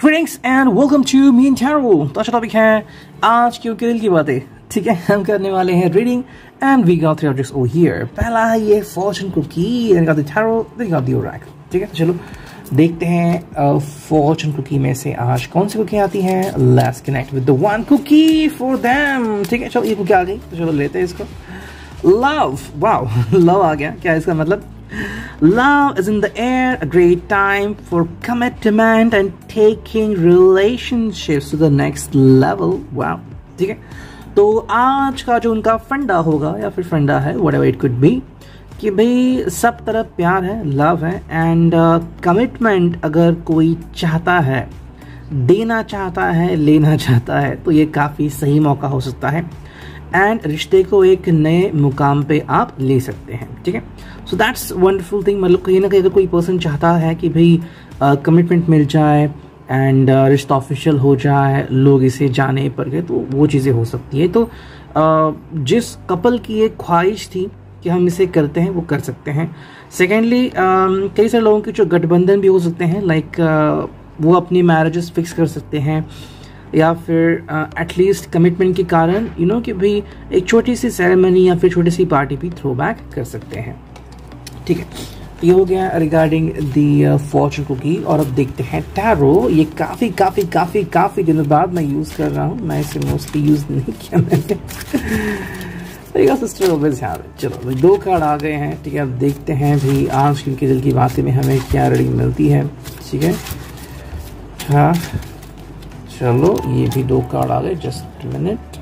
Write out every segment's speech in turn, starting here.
Greetings and welcome to me and tarot. तो अच्छा topic है आज की दिल की बातें। ठीक है, हम करने वाले हैं reading and we got 3 objects over here. पहला है ये fortune cookie, then got the tarot, then got the oracle. ठीक है, चलो देखते हैं फॉर्चून कुकी में से आज कौन सी कुकी आती है। Let's connect with the one cookie for them. ठीक है, चलो ये कुकी आ गई तो चलो लेते हैं इसको। लव, वाओ लव आ गया। क्या इसका मतलब? Love is in the air, a great time for commitment and taking relationships to the next level. Wow. ठीक है, तो आज का जो उनका फंडा होगा या फिर फंडा है whatever it could be कि भाई सब तरफ प्यार है, लव है एंड कमिटमेंट अगर कोई चाहता है, देना चाहता है, लेना चाहता है तो ये काफ़ी सही मौका हो सकता है एंड रिश्ते को एक नए मुकाम पे आप ले सकते हैं। ठीक है, सो दैट्स वंडरफुल थिंग। मतलब कहीं ना कहीं अगर कोई पर्सन चाहता है कि भाई कमिटमेंट मिल जाए एंड रिश्ता ऑफिशियल हो जाए, लोग इसे जाने पर के, तो वो चीज़ें हो सकती है। तो जिस कपल की एक ख्वाहिश थी कि हम इसे करते हैं वो कर सकते हैं। सेकेंडली कई सारे लोगों के जो गठबंधन भी हो सकते हैं, लाइक वो अपनी मैरिजेस फिक्स कर सकते हैं या फिर एटलीस्ट कमिटमेंट के कारण कि भाई एक छोटी सी सेरेमनी या फिर छोटी सी पार्टी भी थ्रो बैक कर सकते हैं। ठीक है, ये हो गया रिगार्डिंग द फॉर्चून कुकी। और अब देखते हैं टैरो। ये काफ़ी काफ़ी काफ़ी काफ़ी दिनों बाद मैं यूज़ कर रहा हूँ, मैं इसे मोस्टली यूज़ नहीं किया मैंने। Sister always have it. चलो भाई 2 कार्ड आ गए हैं। ठीक है, अब देखते हैं भाई आज की दिल की बातें में हमें क्या रीडिंग मिलती है। ठीक है, हाँ चलो ये भी 2 कार्ड आ गए। जस्ट मिनट,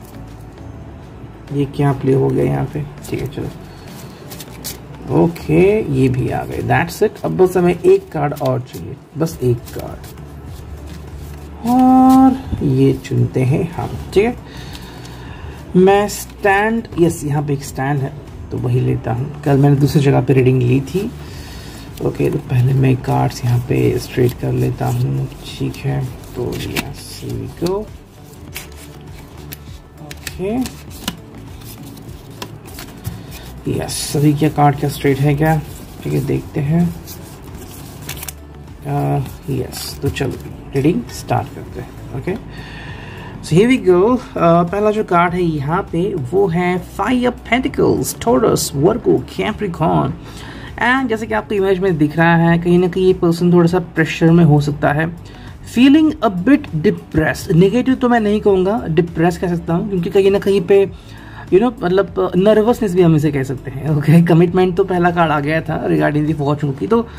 ये क्या प्ले हो गया यहाँ पे। ठीक है, चलो ओके ये भी आ गए। That's it. अब बस हमें 1 कार्ड और चाहिए, बस 1 कार्ड और ये चुनते हैं हम। ठीक है, मैं स्टैंड, यस यहाँ पे एक स्टैंड है तो वही लेता हूँ। कल मैंने दूसरी जगह पे रीडिंग ली थी। ओके, तो पहले मैं कार्ड्स यहाँ पे स्ट्रेट कर लेता हूँ। ठीक है, तो yes here we go. Okay yes, सभी क्या कार्ड क्या स्ट्रेट है क्या? ठीक है, देखते हैं। यस, तो चलो रीडिंग स्टार्ट करते हैं। Okay so here we go. पहला जो कार्ड है यहाँ पे वो है 5 of pentacles, Taurus, Virgo, Capricorn. And जैसे कि आपको इमेज में दिख रहा है, कहीं ना कहीं ये पर्सन थोड़ा सा प्रेशर में हो सकता है, feeling a bit depressed. Negative तो मैं नहीं कहूँगा, डिप्रेस कह सकता हूँ, क्योंकि कहीं ना कहीं पे मतलब नर्वसनेस भी हम इसे कह सकते हैं। ओके, कमिटमेंट तो पहला कार्ड आ गया था रिगार्डिंग दी फॉर्चून की। तो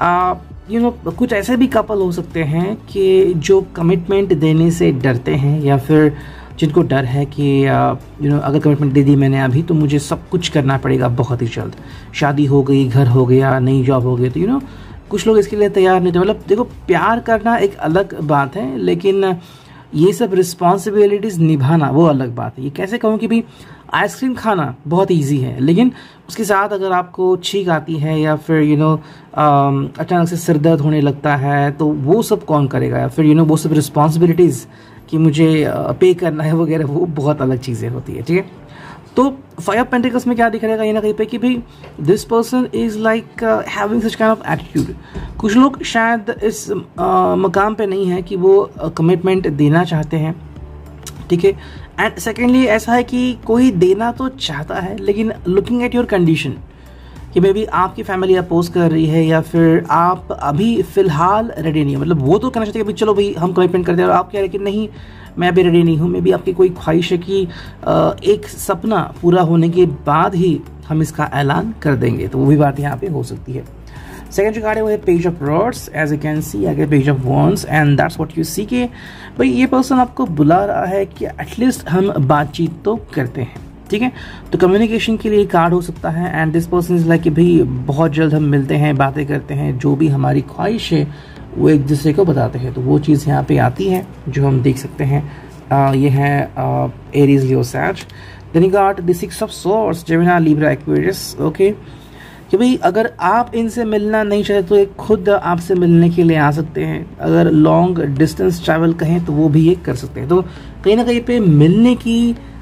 कुछ ऐसे भी कपल हो सकते हैं कि जो कमिटमेंट देने से डरते हैं या फिर जिनको डर है कि अगर कमिटमेंट दे दी मैंने अभी तो मुझे सब कुछ करना पड़ेगा बहुत ही जल्द। शादी हो गई, घर हो गया, नई जॉब हो गई, तो कुछ लोग इसके लिए तैयार नहीं थे। मतलब देखो, प्यार करना एक अलग बात है, लेकिन ये सब रिस्पॉन्सिबिलिटीज़ निभाना वो अलग बात है। ये कैसे कहूँ कि भाई आइसक्रीम खाना बहुत इजी है, लेकिन उसके साथ अगर आपको छींक आती है या फिर अचानक से सिर दर्द होने लगता है तो वो सब कौन करेगा, या फिर वो सब रिस्पॉन्सिबिलिटीज़ कि मुझे पे करना है वगैरह, वो बहुत अलग चीज़ें होती है। ठीक है, तो 5 ऑफ पेंटिकल्स में क्या दिख रहेगा ये ना कहीं पे कि भाई this person is like having such kind of attitude. कुछ लोग शायद इस मकाम पे नहीं है कि वो कमिटमेंट देना चाहते हैं। ठीक है, एंड सेकेंडली ऐसा है कि कोई देना तो चाहता है, लेकिन लुकिंग एट योर कंडीशन कि मे बी आपकी फैमिली अपोज कर रही है या फिर आप अभी फ़िलहाल रेडी नहीं है। मतलब वो तो कहना चाहते हैं कि चलो भाई हम कमिटमेंट करते हैं, और आप कह रहे हैं कि नहीं मैं अभी रेडी नहीं हूँ। मे बी आपकी कोई ख्वाहिश है कि एक सपना पूरा होने के बाद ही हम इसका ऐलान कर देंगे, तो वो भी बात यहाँ पे हो सकती है। सेकेंड जो कार्ड है वो है page of rods. As you can see आगे page of wands, and that's what you see के भाई ये पर्सन आपको बुला रहा है कि एटलीस्ट हम बातचीत तो करते हैं। ठीक है, तो कम्युनिकेशन के लिए कार्ड हो सकता है and this person is like कि भाई बहुत जल्द हम मिलते हैं, बातें करते हैं, जो भी हमारी ख्वाहिश है वो एक दूसरे को बताते हैं। तो वो चीज़ यहाँ पे आती है जो हम देख सकते हैं। ये है Aries, Leo, Sag. Then you got the 6 of swords, Gemini, Libra, Aquarius. Okay, कि भाई अगर आप इनसे मिलना नहीं चाहते तो ये खुद आपसे मिलने के लिए आ सकते हैं। अगर लॉन्ग डिस्टेंस ट्रैवल कहें तो वो भी ये कर सकते हैं। तो कहीं ना कहीं पे मिलने की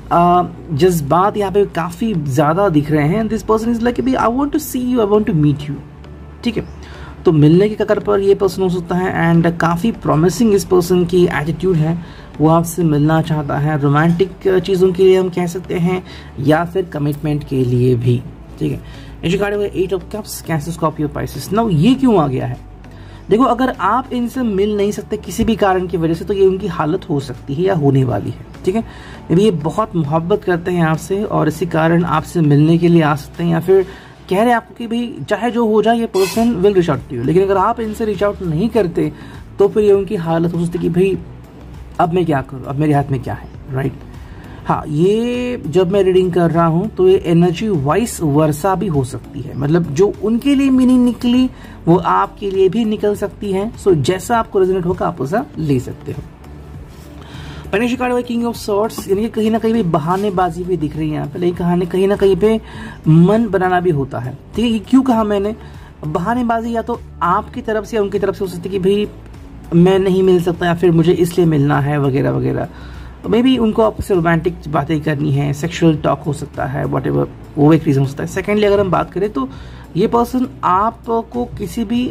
जज्बात यहाँ पे काफ़ी ज़्यादा दिख रहे हैं। दिस पर्सन इज लाइक भाई I want to see you, I want to meet you. ठीक है, तो मिलने के कगार पर ये पर्सन हो सकता है एंड काफ़ी प्रॉमिसिंग इस पर्सन की एटीट्यूड है, वो आपसे मिलना चाहता है रोमांटिक चीज़ों के लिए हम कह सकते हैं या फिर कमिटमेंट के लिए भी, ठीक है। इस कार्ड हुआ 8 of cups, Cancer, Scorpio, Pisces. Now ये क्यों आ गया है? देखो, अगर आप इनसे मिल नहीं सकते किसी भी कारण की वजह से तो ये उनकी हालत हो सकती है या होने वाली है, ठीक है। यदि ये बहुत मोहब्बत करते हैं आपसे और इसी कारण आपसे मिलने के लिए आ सकते हैं या फिर कह रहे हैं आपको कि भाई चाहे जो हो जाए ये person will reach out to you, लेकिन अगर आप इनसे रीच आउट नहीं करते तो फिर ये उनकी हालत हो सकती है कि भाई अब मैं क्या करूँ, अब मेरे हाथ में क्या है, राइट। हाँ, ये जब मैं रीडिंग कर रहा हूँ तो ये एनर्जी वाइस वर्सा भी हो सकती है, मतलब जो उनके लिए मीनिंग निकली वो आपके लिए भी निकल सकती है। सो जैसा आपको रेजोनेट होगा आप उसे ले सकते हो। पहले कार्ड हुआ किंग ऑफ सॉर्ड्स, यानी कि कहीं ना कहीं भी बहानेबाजी भी दिख रही है यहाँ पे, लेकिन कहीं ना कहीं पे मन बनाना भी होता है, ठीक है। ये क्यों कहा मैंने? बहानेबाजी या तो आपकी तरफ से या उनकी तरफ से हो सकती है कि भाई मैं नहीं मिल सकता या फिर मुझे इसलिए मिलना है वगैरह वगैरह। मे बी उनको आपसे रोमांटिक बातें करनी है, सेक्सुअल टॉक हो सकता है, वट एवर, वो एक रीज़न हो सकता है। सेकेंडली अगर हम बात करें तो ये पर्सन आपको किसी भी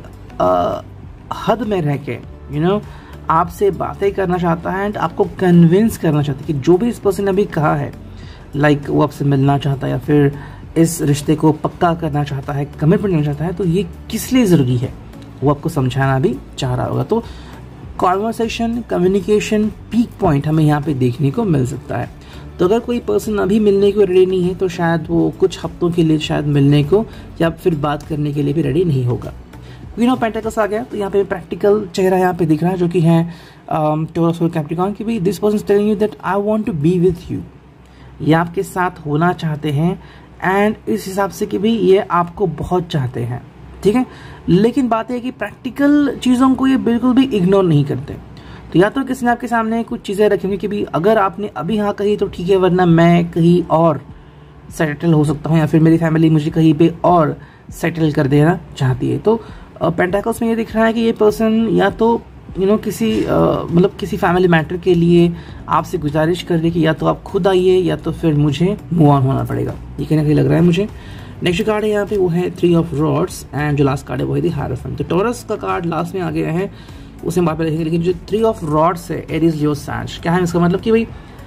हद में रह के आपसे बातें करना चाहता है एंड आपको कन्विंस करना चाहता है कि जो भी इस पर्सन ने अभी कहा है, लाइक वो आपसे मिलना चाहता है या फिर इस रिश्ते को पक्का करना चाहता है, कमिटमेंट करना चाहता है, तो ये किस लिए ज़रूरी है वो आपको समझाना भी चाह रहा होगा। तो कॉन्वर्सेशन, कम्युनिकेशन पीक पॉइंट हमें यहाँ पे देखने को मिल सकता है। तो अगर कोई पर्सन अभी मिलने को रेडी नहीं है तो शायद वो कुछ हफ्तों के लिए शायद मिलने को या फिर बात करने के लिए भी रेडी नहीं होगा। क्वीन ऑफ पेंटिकल्स आ गया तो यहाँ पे प्रैक्टिकल चेहरा यहाँ पे दिख रहा है जो कि है टॉरस और कैप्रिकॉर्न की भी this person telling you that I want to be with you, ये आपके साथ होना चाहते हैं एंड इस हिसाब से कि भाई ये आपको बहुत चाहते हैं, ठीक है। लेकिन बात है कि प्रैक्टिकल चीज़ों को ये बिल्कुल भी इग्नोर नहीं करते। तो या तो किसी ने आपके सामने कुछ चीज़ें रखेंगे कि भाई अगर आपने अभी हाँ कही तो ठीक है, वरना मैं कहीं और सेटल हो सकता हूँ या फिर मेरी फैमिली मुझे कहीं पे और सेटल कर देना चाहती है। तो पेंटाकल्स में ये दिख रहा है कि ये पर्सन या तो किसी मतलब किसी फैमिली मैटर के लिए आपसे गुजारिश कर रही कि या तो आप खुद आइए या तो फिर मुझे मूव ऑन होना पड़ेगा, ये कहीं ना कहीं लग रहा है मुझे। नेक्स्ट कार्ड है यहाँ पे वो है 3 ऑफ रॉड्स एंड जो लास्ट कार्ड है वो है द हायरोफेंट। तो टॉरस का कार्ड लास्ट में आ गया है, उसे हम बाद में देखेंगे। लेकिन जो 3 ऑफ रॉड्स है, एरीज, लियो, सैज, क्या है इसका मतलब कि भाई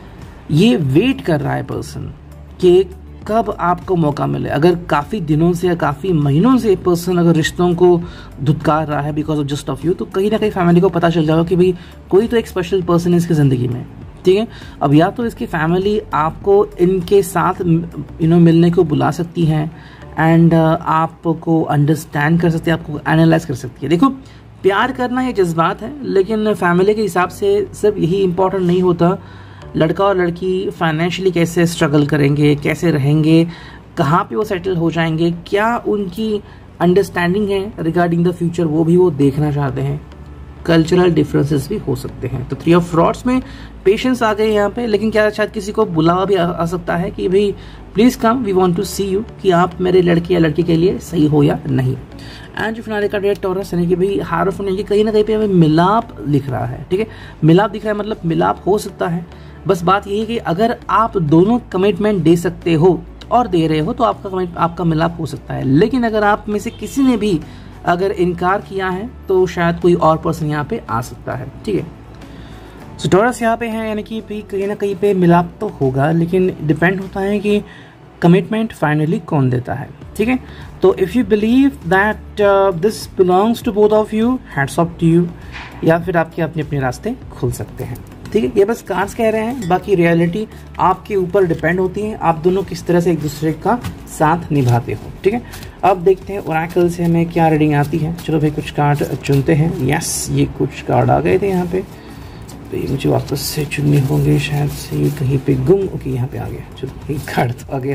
ये वेट कर रहा है पर्सन कि कब आपको मौका मिले। अगर काफ़ी दिनों से या काफ़ी महीनों से पर्सन अगर रिश्तों को धुतकार रहा है because of just of you, तो कहीं ना कहीं फैमिली को पता चल जाएगा कि भाई कोई तो एक स्पेशल पर्सन है इसकी ज़िंदगी में, ठीक है। अब या तो इसकी फैमिली आपको इनके साथ मिलने को बुला सकती है एंड आपको अंडरस्टैंड कर सकती है, आपको एनालाइज कर सकती है। देखो, प्यार करना ये जज्बात है, लेकिन फैमिली के हिसाब से सिर्फ यही इम्पोर्टेंट नहीं होता। लड़का और लड़की फाइनेंशियली कैसे स्ट्रगल करेंगे, कैसे रहेंगे, कहाँ पे वो सेटल हो जाएंगे, क्या उनकी अंडरस्टैंडिंग है रिगार्डिंग द फ्यूचर, वो भी वो देखना चाहते हैं। कल्चरल डिफरेंसेस भी हो सकते हैं। तो 3 ऑफ रॉड्स में पेशेंस आ गए यहाँ पे, लेकिन क्या शायद किसी को बुलावा भी आ सकता है कि भाई please come, we want to see you, कि आप मेरे लड़के या लड़की के लिए सही हो या नहीं। एंड जो फिनाले का डेट टॉरस यानी कि भाई हायरोफेंट यानी कि कहीं ना कहीं पे हमें मिलाप दिख रहा है, ठीक है। मिलाप दिख रहा है मतलब मिलाप हो सकता है। बस बात यही है कि अगर आप दोनों कमिटमेंट दे सकते हो और दे रहे हो तो आपका मिलाप हो सकता है। लेकिन अगर आप में से किसी ने भी अगर इनकार किया है तो शायद कोई और पर्सन यहाँ पे आ सकता है, ठीक है। सो टॉरस यहाँ पे है यानी कि कहीं ना कहीं पे मिलाप तो होगा, लेकिन डिपेंड होता है कि कमिटमेंट फाइनली कौन देता है, ठीक है। तो if you believe that this belongs to both of you, hats off to you, या फिर आपके अपने अपने रास्ते खुल सकते हैं, ठीक है। ये बस कार्ड्स कह रहे हैं, बाकी रियलिटी आपके ऊपर डिपेंड होती है, आप दोनों किस तरह से एक दूसरे का साथ निभाते हो, ठीक है। अब देखते हैं ओरेकल से हमें क्या रीडिंग आती है। चलो भाई कुछ कार्ड चुनते हैं। यस, ये कुछ कार्ड आ गए थे यहाँ पे, तो ये मुझे वापस से चुनने होंगे शायद से, ये कहीं पे गुम, ओके यहाँ पे आ गया। चलो एक कार्ड तो आ गया।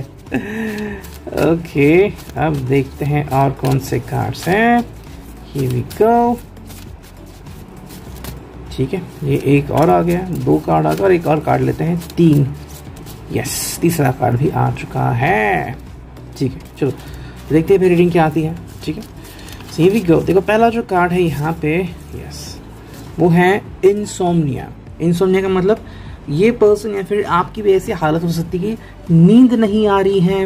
ओके, अब देखते हैं और कौन से कार्ड्स हैं। हियर वी गो, ठीक है, ये एक और आ गया, 2 कार्ड आ गया और एक और कार्ड लेते हैं, 3। यस, तीसरा कार्ड भी आ चुका है, ठीक है। चलो देखते हैं फिर रीडिंग क्या आती है, ठीक है। So here we go. देखो पहला जो कार्ड है यहाँ पे, यस, वो है इंसोम्निया। इंसोम्निया का मतलब ये पर्सन या फिर आपकी भी ऐसी हालत हो सकती है कि नींद नहीं आ रही है,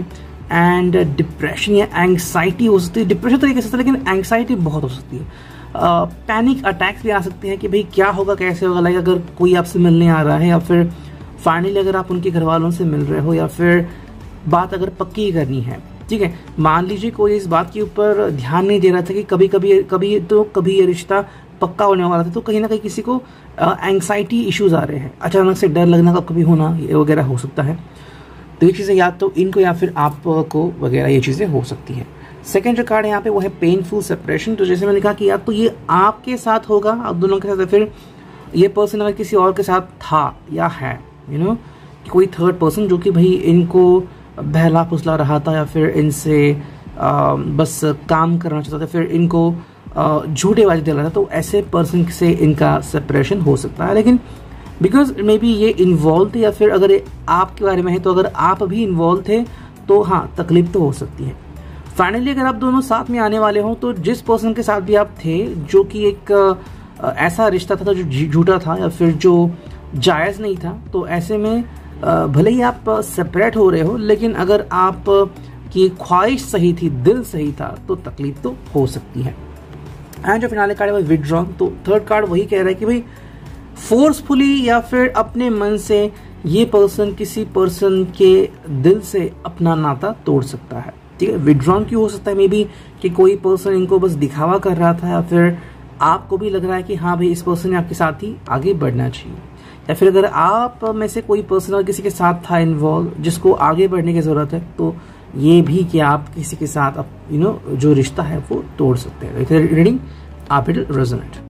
एंड डिप्रेशन या एंग्जाइटी हो सकती है। डिप्रेशन तरीके से, लेकिन एंग्जाइटी बहुत हो सकती है। पैनिक अटैक्स भी आ सकते हैं कि भाई क्या होगा, कैसे होगा। लाइक अगर कोई आपसे मिलने आ रहा है, या फिर फाइनली अगर आप उनके घर वालों से मिल रहे हो, या फिर बात अगर पक्की करनी है, ठीक है। मान लीजिए कोई इस बात के ऊपर ध्यान नहीं दे रहा था कि कभी ये रिश्ता पक्का होने वाला था, तो कहीं ना कहीं किसी को एंग्जाइटी इश्यूज आ रहे हैं, अचानक से डर लगना का कभी होना, ये वगैरह हो सकता है। तो ये चीज़ें या तो इनको या फिर आपको वगैरह ये चीज़ें हो सकती हैं। सेकेंड जो कार्ड है यहाँ पे वो है पेनफुल सेपरेशन। तो जैसे मैंने कहा कि या तो ये आपके साथ होगा, आप दोनों के साथ, या फिर ये पर्सन अगर किसी और के साथ था या है, कोई थर्ड पर्सन जो कि भाई इनको बहला फुसला रहा था, या फिर इनसे बस काम करना चाहता था, फिर इनको झूठे बाजी दे रहा था, तो ऐसे पर्सन से इनका सेपरेशन हो सकता है। लेकिन बिकॉज मे बी ये इन्वॉल्व थे, या फिर अगर आपके बारे में है तो अगर आप भी इन्वॉल्व थे तो हाँ, तकलीफ तो हो सकती है। फाइनली अगर आप दोनों साथ में आने वाले हो, तो जिस पर्सन के साथ भी आप थे, जो कि एक ऐसा रिश्ता था जो झूठा था या फिर जो जायज़ नहीं था, तो ऐसे में भले ही आप सेपरेट हो रहे हो, लेकिन अगर आप की ख्वाहिश सही थी, दिल सही था, तो तकलीफ तो हो सकती है। एंड जो फिनाले कार्ड है वो विड्रॉन। तो थर्ड कार्ड वही कह रहा है कि भाई फोर्सफुली या फिर अपने मन से ये पर्सन किसी पर्सन के दिल से अपना नाता तोड़ सकता है, ठीक है। विड्रॉन क्यों हो सकता है? मे बी कि कोई पर्सन इनको बस दिखावा कर रहा था, या फिर आपको भी लग रहा है कि हाँ भाई इस पर्सन ने आपके साथ ही आगे बढ़ना चाहिए, या फिर अगर आप में से कोई पर्सन और किसी के साथ था इन्वॉल्व जिसको आगे बढ़ने की जरूरत है, तो ये भी कि आप किसी के साथ जो रिश्ता है वो तोड़ सकते हैं। रीडिंग आप इट रेजोनेट।